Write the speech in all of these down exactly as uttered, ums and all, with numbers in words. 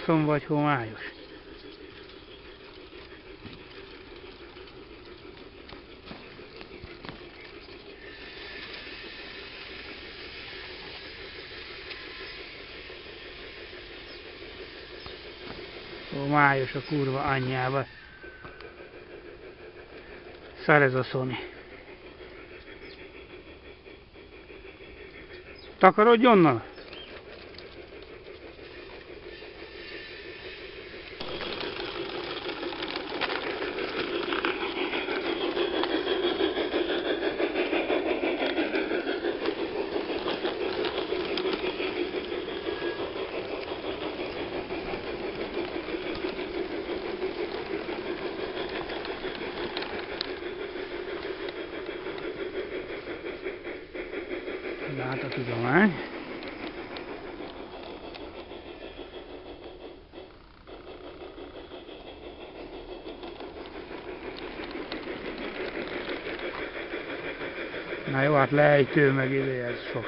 tavaszon vagy homályos. Homályos a kurva anyjába. Szar ez a Sony. Takarodj onnan! Lát a tudomány. Na jó, hát lejtő meg ide, ez sok.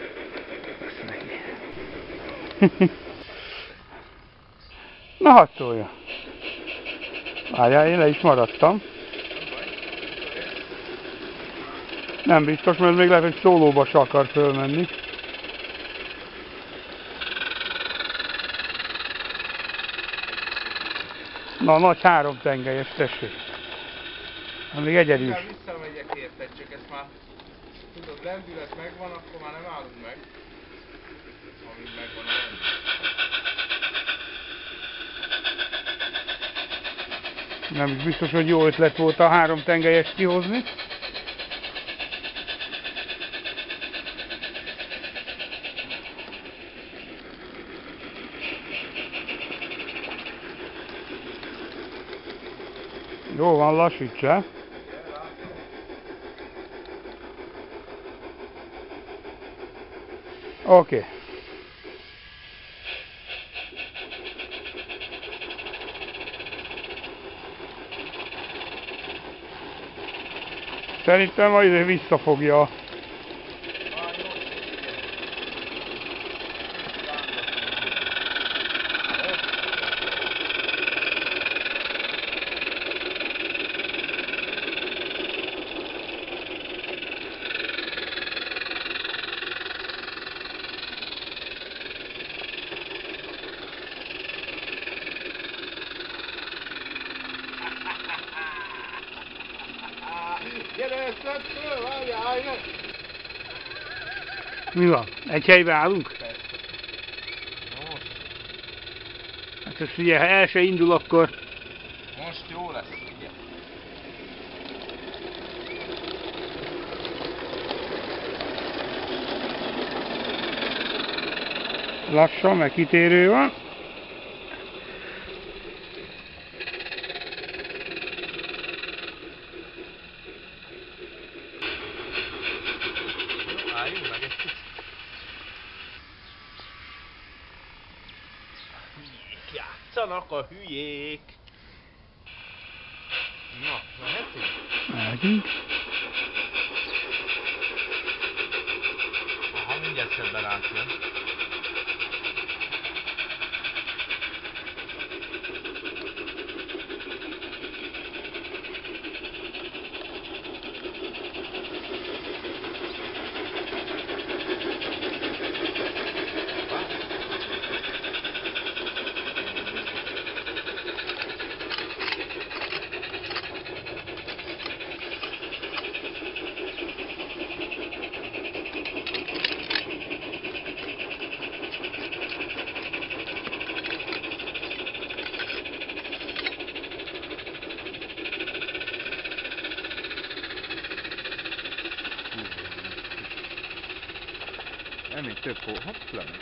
Na hadd szólja. Várjál, én le is maradtam. Nem biztos, mert még lehet, hogy szólóba se akar fölmenni. Na, nagy három tengelyes, tessék. Még egyedül is. Visszamegyek érted, csak ezt már tudod, lendület megvan, akkor már nem állunk meg. Amíg megvan a lendület. Nem is biztos, hogy jó ötlet volt a három tengelyest kihozni. Jó van, lassíts el. Oké. Okay. Szerintem majd visszafogja. Gyere, szedd föl, várjál, állj meg! Mi van? Egy helyben állunk? Persze. Most. Hát ez ugye, ha el se indul, akkor... Most jó lesz, ugye? Lassan, meg kitérő van. Álljunk meg egy kicsit. Hülyék játszanak a hülyék. Na, mehetünk? Mehetünk. Aha, mindjárt szebben átjön. Nem még több hó, hopp, lemegy.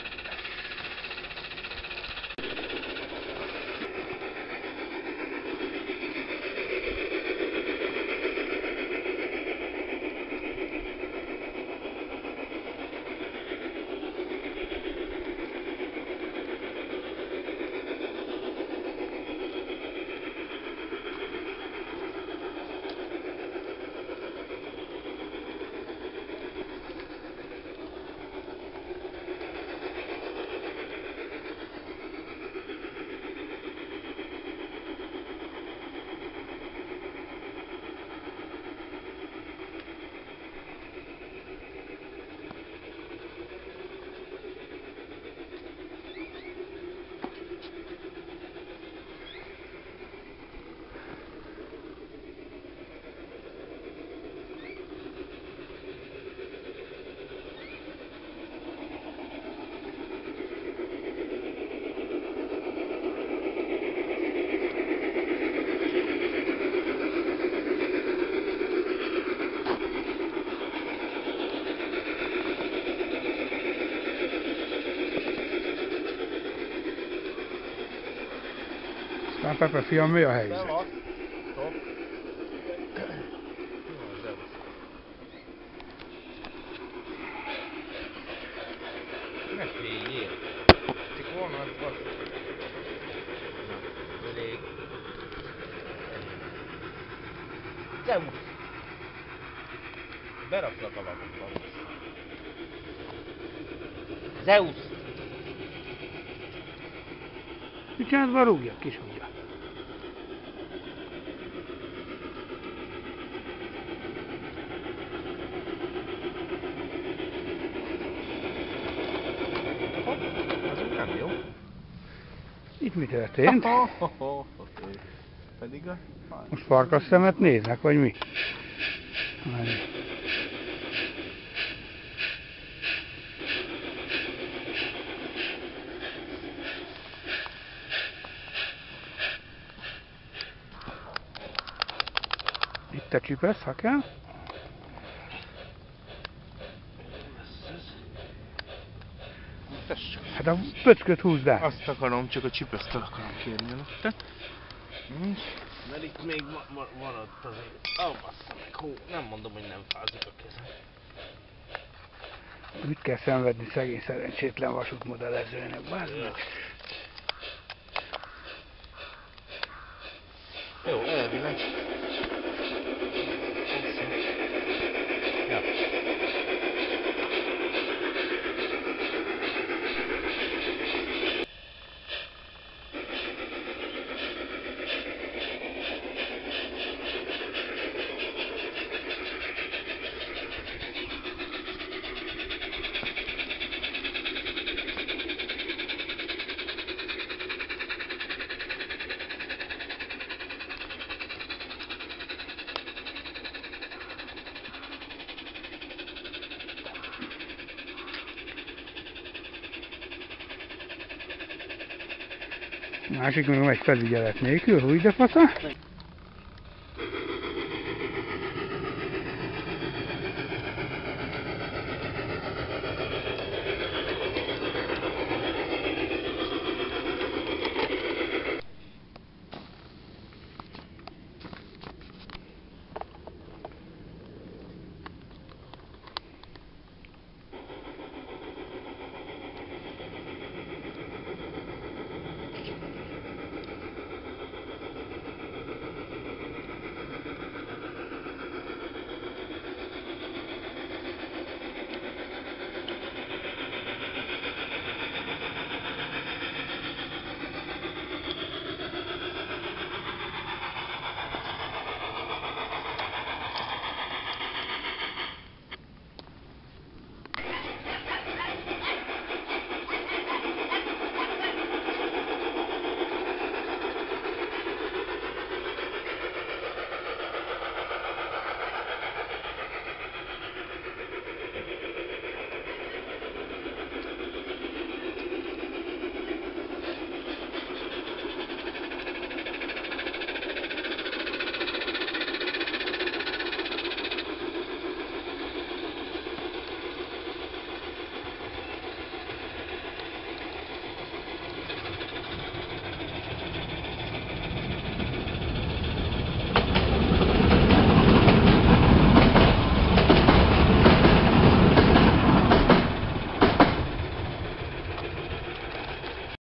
Aztán Pepe fiam, mi a helyzet? Szevasz. Top. Mi van, Zeus? Ne féljél. Csak volna az basszus. Na, elég. Zeus! Beraklak a lapokba. Zeus! Mit csinálsz, rúgja, kis húgya. Az úgy nem jó. Itt mi történt? Pedig a... Most farkas szemet néznek, vagy mi? Várj. Itt te csipesz, ha kell. Tessék. Hát a pöcköt húzd el. Azt akarom, csak a csipeszt el akarom kérni előtte. Hm. Mert itt még ma ma maradt azért. Ó, oh, bassza meg, hú, nem mondom, hogy nem fázik a kezem. Mit kell szenvedni szegény szerencsétlen vasútmodellezőnek, bármi. Jó, elvileg. Ja. Másik meg megy felügyelet nélkül, húj de fasza.